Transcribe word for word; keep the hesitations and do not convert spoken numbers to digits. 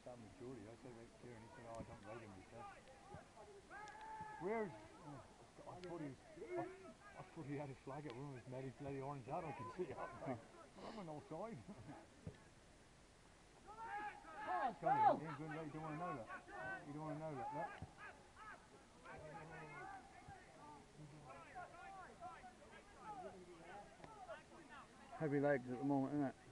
Sam with Geordie. I said about Kieran, he said, oh, I don't rate him, he said. Where's... Oh, I thought he was... I, I thought he had a flag at one of his made his bloody orange hat, I can see it up there. Well, I'm on outside. Come on, you ain't good, you don't want to know that. You don't want to know that, look. Heavy legs at the moment, isn't it?